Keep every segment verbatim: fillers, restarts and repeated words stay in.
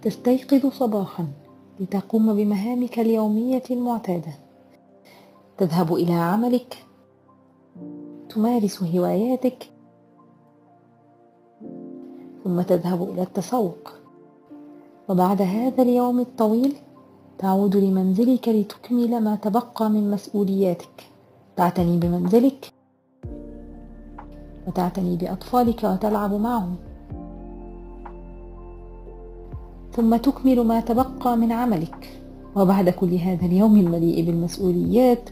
تستيقظ صباحا لتقوم بمهامك اليومية المعتادة، تذهب إلى عملك، تمارس هواياتك، ثم تذهب إلى التسوق، وبعد هذا اليوم الطويل تعود لمنزلك لتكمل ما تبقى من مسؤولياتك، تعتني بمنزلك وتعتني بأطفالك وتلعب معهم، ثم تكمل ما تبقى من عملك. وبعد كل هذا اليوم المليء بالمسؤوليات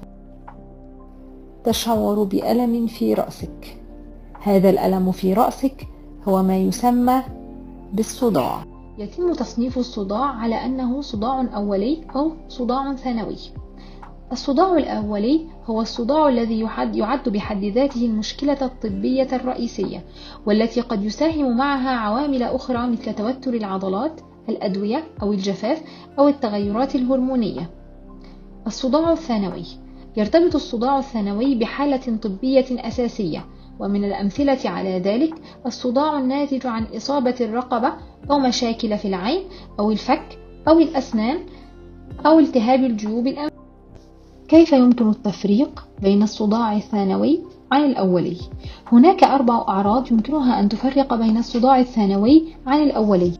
تشعر بألم في رأسك. هذا الألم في رأسك هو ما يسمى بالصداع. يتم تصنيف الصداع على أنه صداع أولي أو صداع ثانوي. الصداع الأولي هو الصداع الذي يعد, يعد بحد ذاته المشكلة الطبية الرئيسية، والتي قد يساهم معها عوامل أخرى مثل توتر العضلات، الأدوية أو الجفاف أو التغيرات الهرمونية. الصداع الثانوي يرتبط الصداع الثانوي بحالة طبية أساسية، ومن الأمثلة على ذلك الصداع الناتج عن إصابة الرقبة أو مشاكل في العين أو الفك أو الأسنان أو التهاب الجيوب الأنفية. كيف يمكن التفريق بين الصداع الثانوي عن الأولي؟ هناك أربع أعراض يمكنها أن تفرق بين الصداع الثانوي عن الأولي.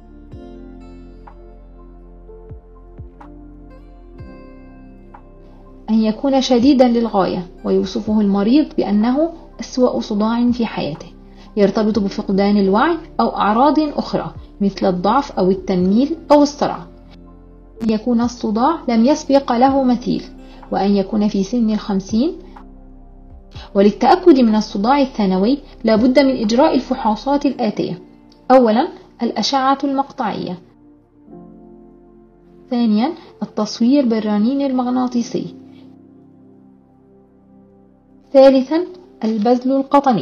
أن يكون شديدا للغاية، ويوصفه المريض بأنه أسوأ صداع في حياته، يرتبط بفقدان الوعي أو أعراض أخرى مثل الضعف أو التنميل أو الصرع. أن يكون الصداع لم يسبق له مثيل، وأن يكون في سن الخمسين. وللتأكد من الصداع الثانوي لابد من إجراء الفحوصات الآتية: أولا الأشعة المقطعية، ثانيا التصوير بالرنين المغناطيسي، ثالثا البذل القطني.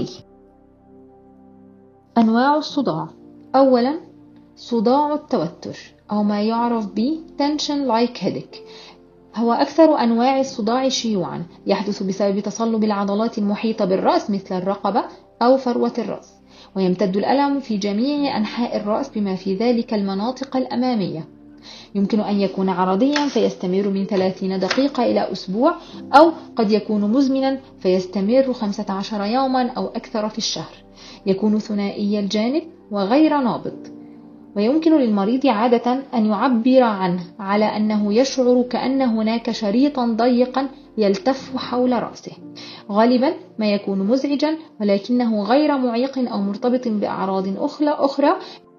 أنواع الصداع: أولا صداع التوتر أو ما يعرف ب tension like headache، هو أكثر أنواع الصداع شيوعا، يحدث بسبب تصلب العضلات المحيطة بالرأس مثل الرقبة أو فروة الرأس، ويمتد الألم في جميع أنحاء الرأس بما في ذلك المناطق الأمامية. يمكن أن يكون عرضيا فيستمر من ثلاثين دقيقة إلى أسبوع، أو قد يكون مزمنا فيستمر خمسة عشر يوما أو أكثر في الشهر. يكون ثنائي الجانب وغير نابض، ويمكن للمريض عادة أن يعبر عنه على أنه يشعر كأن هناك شريطا ضيقا يلتف حول رأسه، غالبا ما يكون مزعجا ولكنه غير معيق أو مرتبط بأعراض أخرى أخرى.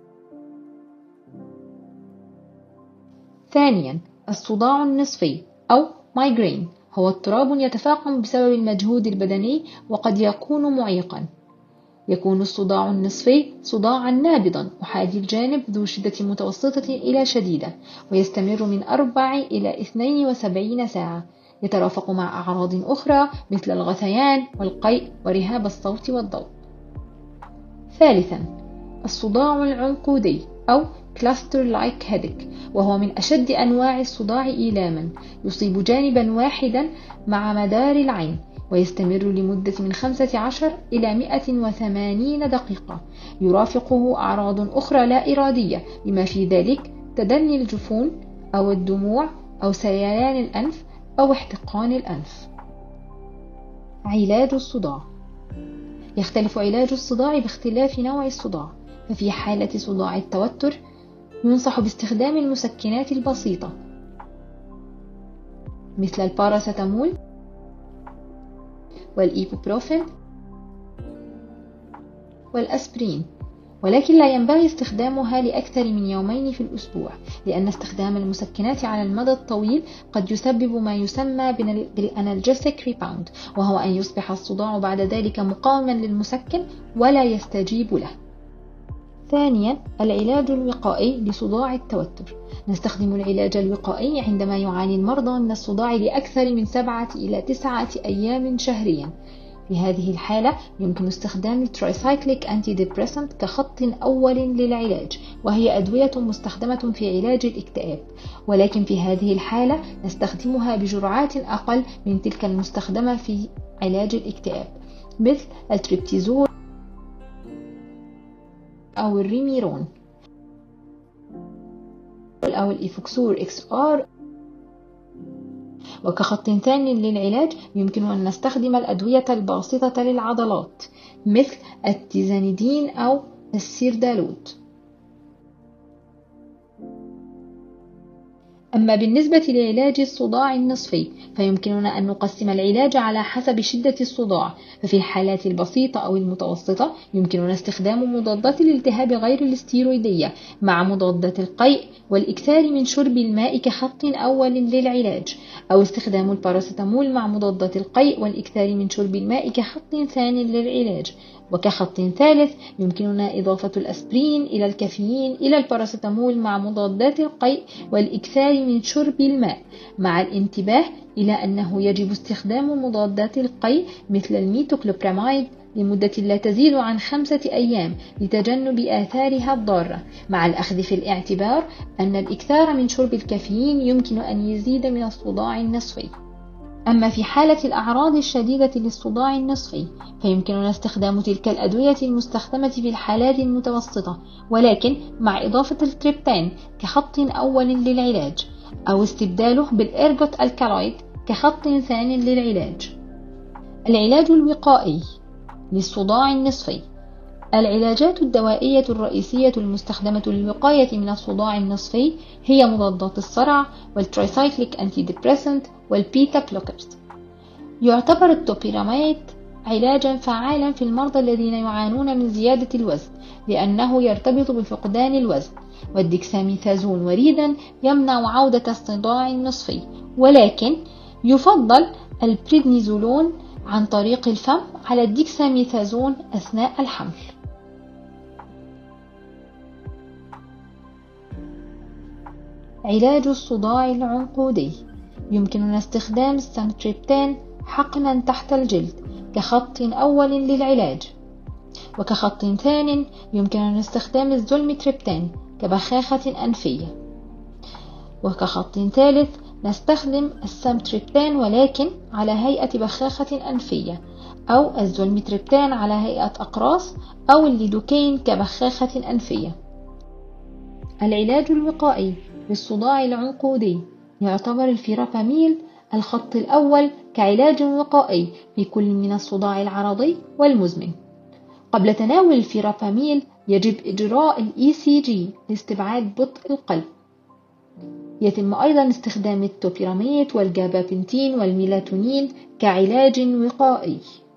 ثانيا الصداع النصفي أو مايغرين، هو اضطراب يتفاقم بسبب المجهود البدني وقد يكون معيقا. يكون الصداع النصفي صداعا نابضا أحادي الجانب ذو شدة متوسطة إلى شديدة، ويستمر من أربع إلى اثنين وسبعين ساعة، يترافق مع أعراض أخرى مثل الغثيان والقيء ورهاب الصوت والضوء. ثالثا الصداع العنقودي أو cluster like headache، وهو من أشد أنواع الصداع إيلاما، يصيب جانبا واحدا مع مدار العين، ويستمر لمدة من خمسة عشر إلى مئة وثمانين دقيقة، يرافقه أعراض أخرى لا إرادية بما في ذلك تدني الجفون أو الدموع أو سيلان الأنف أو احتقان الأنف. علاج الصداع: يختلف علاج الصداع باختلاف نوع الصداع، ففي حالة صداع التوتر ينصح باستخدام المسكنات البسيطة مثل الباراسيتامول والإيبوبروفين والأسبرين، ولكن لا ينبغي استخدامها لأكثر من يومين في الأسبوع، لأن استخدام المسكنات على المدى الطويل قد يسبب ما يسمى بالأنالجيسيك ريباوند، وهو أن يصبح الصداع بعد ذلك مقاوما للمسكن ولا يستجيب له. ثانيا العلاج الوقائي لصداع التوتر. نستخدم العلاج الوقائي عندما يعاني المرضى من الصداع لأكثر من سبعة إلى تسعة أيام شهريا. في هذه الحالة يمكن استخدام الترايسايكليك أنتي ديبريسنت كخط أول للعلاج، وهي أدوية مستخدمة في علاج الاكتئاب، ولكن في هذه الحالة نستخدمها بجرعات أقل من تلك المستخدمة في علاج الاكتئاب، مثل التريبتيزول أو الريميرون. أو الإيفوكسور إكس آر. وكخط ثاني للعلاج يمكن أن نستخدم الأدوية الباسطة للعضلات مثل التيزانيدين أو السيردالوت. أما بالنسبة لعلاج الصداع النصفي فيمكننا أن نقسم العلاج على حسب شدة الصداع، ففي الحالات البسيطة أو المتوسطة يمكننا استخدام مضادات الالتهاب غير الاستيرويدية مع مضادات القيء والإكثار من شرب الماء كخط أول للعلاج، أو استخدام الباراسيتامول مع مضادات القيء والإكثار من شرب الماء كخط ثاني للعلاج. وكخط ثالث يمكننا إضافة الأسبرين إلى الكافيين إلى الباراسيتامول مع مضادات القيء والإكثار من شرب الماء، مع الانتباه إلى أنه يجب استخدام مضادات القيء مثل الميتوكلوبراميد لمدة لا تزيد عن خمسة أيام لتجنب آثارها الضارة، مع الأخذ في الاعتبار أن الإكثار من شرب الكافيين يمكن أن يزيد من الصداع النصفي. أما في حالة الأعراض الشديدة للصداع النصفي فيمكننا استخدام تلك الأدوية المستخدمة في الحالات المتوسطة ولكن مع إضافة التريبتان كخط أول للعلاج، أو استبداله بالإرجوت الكالويد كخط ثاني للعلاج. العلاج الوقائي للصداع النصفي. العلاجات الدوائية الرئيسية المستخدمة للوقاية من الصداع النصفي هي مضادات الصرع والترايسايكليك أنتي ديبريسنت والبيتا بلوكرز. يعتبر التوبيراميد علاجا فعالا في المرضى الذين يعانون من زيادة الوزن لأنه يرتبط بفقدان الوزن، والديكساميثازون وريدا يمنع عودة الصداع النصفي، ولكن يفضل البريدنيزولون عن طريق الفم على الديكساميثازون أثناء الحمل. علاج الصداع العنقودي. يمكننا استخدام السامتريبتان حقنا تحت الجلد كخط أول للعلاج، وكخط ثاني يمكننا استخدام الزولميتريبتان كبخاخة أنفية، وكخط ثالث نستخدم السامتريبتان ولكن على هيئة بخاخة أنفية، أو الزولميتريبتان على هيئة أقراص، أو الليدوكين كبخاخة أنفية. العلاج الوقائي للصداع العنقودي. يعتبر الفيراباميل الخط الأول كعلاج وقائي في كل من الصداع العرضي والمزمن. قبل تناول الفيراباميل يجب إجراء ال إي سي جي لاستبعاد بطء القلب. يتم أيضا استخدام التوبيراميد والجابابنتين والميلاتونين كعلاج وقائي.